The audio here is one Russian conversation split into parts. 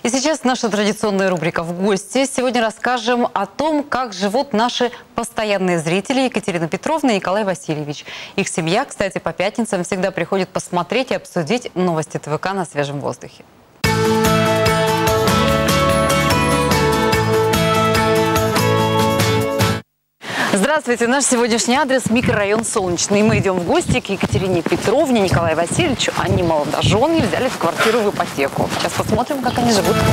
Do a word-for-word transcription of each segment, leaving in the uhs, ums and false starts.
И сейчас наша традиционная рубрика «В гости». Сегодня расскажем о том, как живут наши постоянные зрители Екатерина Петровна и Николай Васильевич. Их семья, кстати, по пятницам всегда приходит посмотреть и обсудить новости ТВК на свежем воздухе. Здравствуйте! Наш сегодняшний адрес – микрорайон Солнечный. Мы идем в гости к Екатерине Петровне, Николаю Васильевичу. Они молодожены и взяли квартиру в ипотеку. Сейчас посмотрим, как они живут.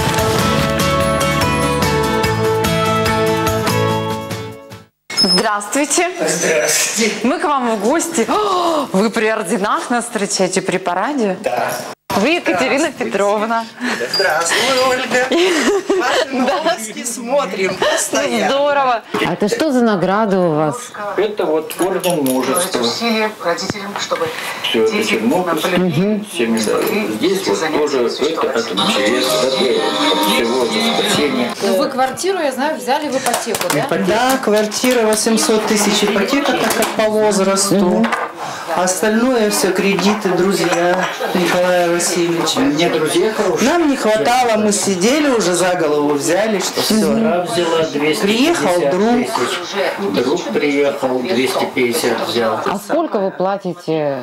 Здравствуйте! Здравствуйте! Мы к вам в гости. О, вы при орденах нас встречаете, при параде? Да. Вы Екатерина Петровна. Здравствуй, Ольга. Ваши новости смотрим постоянно. Здорово. А это что за награда у вас? Это вот орден мужества. Усилия родителям, чтобы Все это дети Чернобыльский, семьи. Здесь вот тоже это от МЧС, от всего за спасение. Ну вы квартиру, я знаю, взяли в ипотеку, да? Да, квартира восемьсот тысяч ипотека, так как по возрасту. Остальное все кредиты, друзья Николая Васильевича. У меня друзья хорошие. Нам не хватало, мы сидели уже за голову, взяли, что все. Сестра взяла двести пятьдесят Приехал друг. тысяч. Друг приехал, двести пятьдесят взял. А сколько вы платите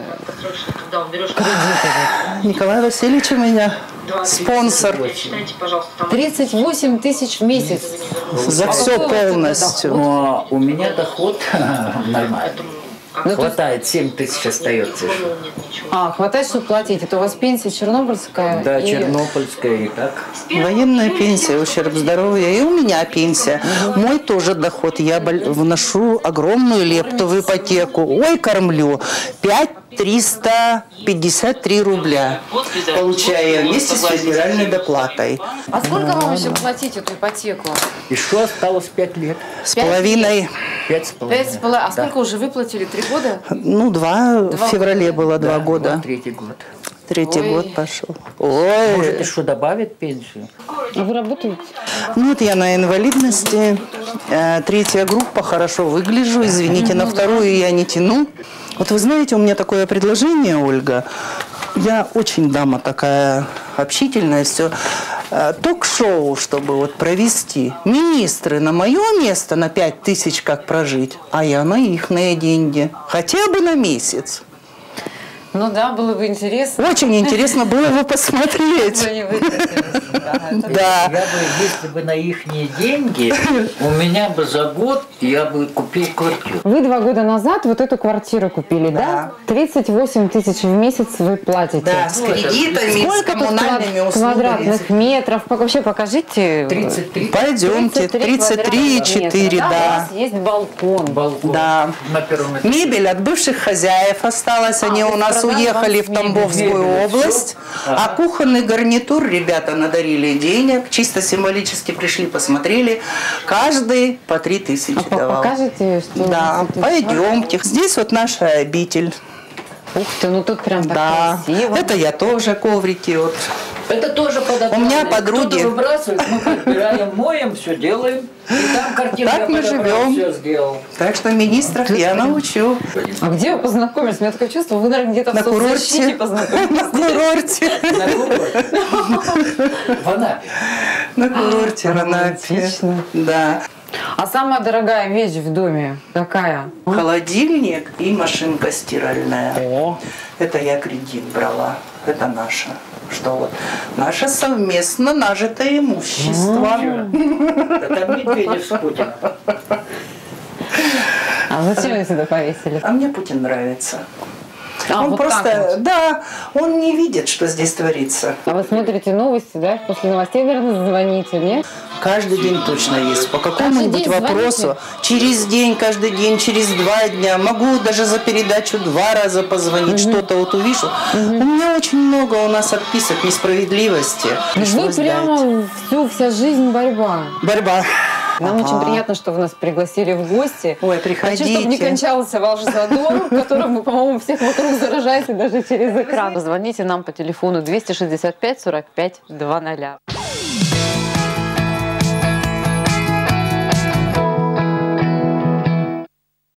кредитов? Николай Васильевич у меня спонсор. тридцать восемь тысяч в месяц. За все полностью. Но у меня доход нормальный. Хватает, семь тысяч остается. А, хватает, чтобы платить. Это у вас пенсия чернобыльская? Да, и... чернобыльская и так. Военная пенсия, ущерб здоровья. И у меня пенсия. Мой тоже доход. Я вношу огромную лепту в ипотеку. Ой, кормлю. пять триста пятьдесят три рубля получаю вместе с федеральной доплатой. А сколько вам еще платить эту ипотеку? Еще осталось пять лет. С половиной. Пять с половиной. Пять с половиной. А сколько уже выплатили? Три года? Ну, два. Два в феврале года. было два Да, года. вот третий год. Третий Ой. год пошел. Ой. Может, еще добавить пенсию? А вы работаете? Ну, вот я на инвалидности. Э, Третья группа, хорошо выгляжу. Извините, на вторую я не тяну. Вот вы знаете, у меня такое предложение, Ольга. Я очень дама такая общительная, все. Ток-шоу, чтобы вот провести. Министры на мое место на пять тысяч как прожить, а я на ихные деньги. Хотя бы на месяц. Ну да, было бы интересно. Очень интересно было бы посмотреть. Вы не вытратились. Да. Я бы, если бы на ихние деньги, у меня бы за год я бы купил квартиру. Вы два года назад вот эту квартиру купили, да? Да. тридцать восемь тысяч в месяц вы платите. Да, с кредитами, с Сколько тут коммунальными квад- услугами. квадратных метров? Вообще покажите. тридцать три. Пойдемте, тридцать три и четыре, да. У да. вас есть балкон. Балкон. Да. На первом этаже. Мебель от бывших хозяев осталась, они у нас продали уехали вам в Тамбовскую мебель, область, а кухонный гарнитур ребята надарили денег, чисто символически пришли, посмотрели, каждый по три тысячи А давал. покажете, что Да, у вас тут? пойдемте. Здесь вот наша обитель. Ух ты, ну тут прям так Да, красиво. это я тоже коврики вот. Это тоже под У меня подруги. Кто-то выбрасывает, мы подбираем, моем, все делаем. И там картинка Так мы живем. все сделал. Так что министров я научу. А где вы познакомились? У меня такое чувство, вы, наверное, где-то На в соцзащите курорте. познакомились. На курорте. На курорте. В Анапе. На курорте в Анапе. романтично. Да. А самая дорогая вещь в доме какая? Холодильник и машинка стиральная. О. Это я кредит брала. Это наше. Что вот? Наше совместно нажитое имущество. Это Медведев с Путиным. А зачем вы сюда повесили? А мне Путин нравится. А, он вот просто, так вот. да, он не видит, что здесь творится. А вы смотрите новости, да? После новостей, наверное, звоните, нет? Каждый день точно есть. По какому-нибудь день вопросу. звоните? Через день, каждый день, через два дня. Могу даже за передачу два раза позвонить. Что-то вот увижу. У меня очень много у нас отписок несправедливости. Вы Пришлось дать. прямо всю, вся жизнь борьба. Борьба. Нам Ага. очень приятно, что вы нас пригласили в гости. Ой, Хочу, чтобы не приходите. кончался ваш задор, которым вы, по-моему, всех вокруг заражаете даже через экран. Звоните нам по телефону двести шестьдесят пять сорок пять двадцать.